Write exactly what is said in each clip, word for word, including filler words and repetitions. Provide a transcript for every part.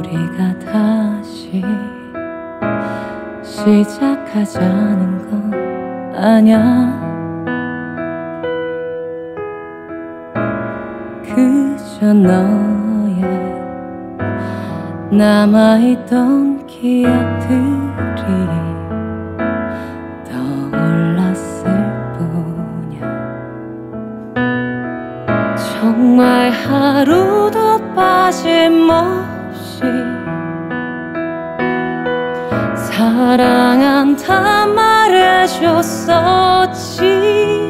우리가 다시 시작하자는 건 아냐. 그저 너의 남아있던 기억들이 떠올랐을 뿐이야. 정말 하루도 빠짐없이 사랑한다 말해줬었지.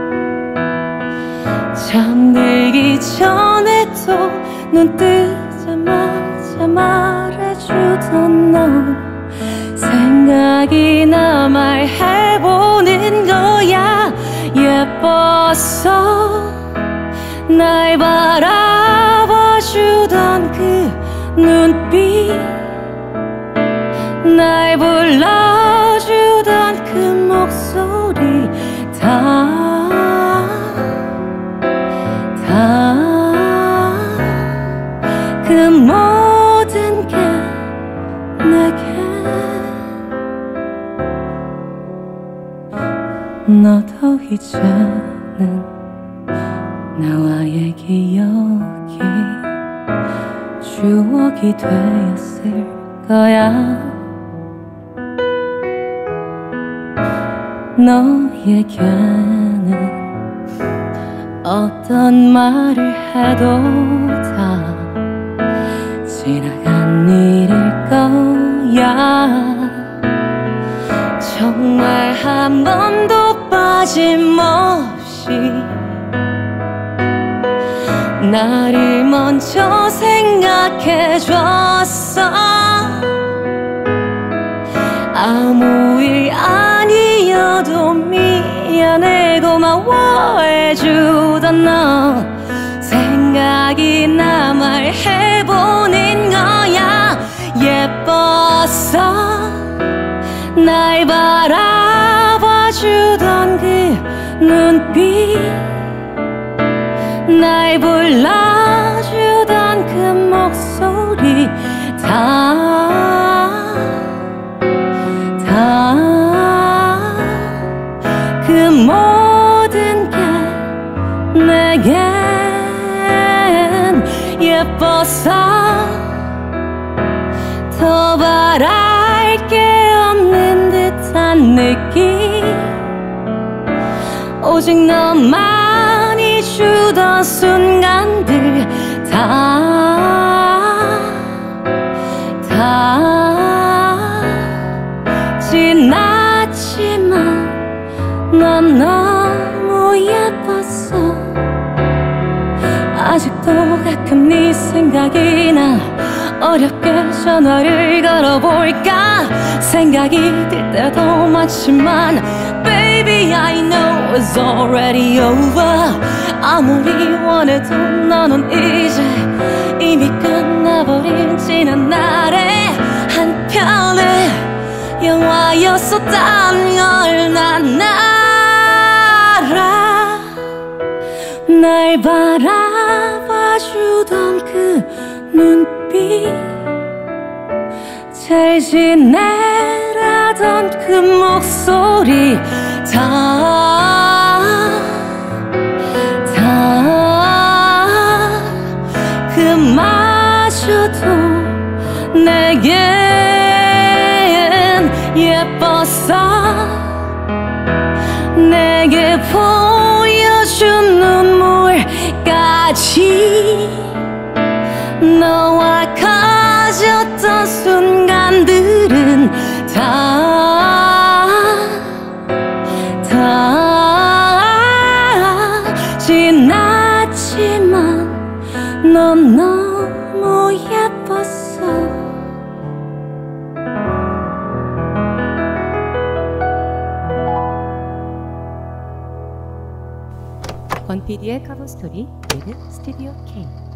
잠들기 전에도 눈 뜨자마자 말해주던 너 생각이 나 말해보는 거야. 예뻤어 날 바라봐주던 그 눈빛, 날 불러주던 그 목소리, 다 그 모든 게 내게 너도 이제는 나와의 기억이 추억이 되었을 거야. 너에게는 어떤 말을 해도 다 지나간 일일 거야. 정말 한 번도 빠짐없이 나를 먼저 생각해줬어. 아무 일 아니어도 미안해 고마워해주던 너 생각이 나 말해보는 거야. 예뻤어 날 바라봐주던 그 눈빛, 날 불러주던 그 목소리, 다 다 그 모든 게 내겐 예뻤어. 더 바랄 게 없는 듯한 느낌, 오직 너만이 주던 순간들, 다 다 지났지만 넌 너무 예뻤어. 아직도 가끔 네 생각이 나. 어렵게 전화를 걸어볼까 생각이 들 때도 많지만 Baby I know it's already over. 아무리 원해도 너는 이제 이미 끝나버린 지난 날의 한 편의 영화였었다는 걸 난 알아. 날 바라봐주던 그 눈빛, 잘 지내라던 그 목소리, 다 다 그마저도 내겐 예뻤어. 내게 보여준 눈물까지 너와 가졌던 순간들은 다 다 지났지만 넌 너무 예뻤어. 권피디의 커버스토리 with 스튜디오 K.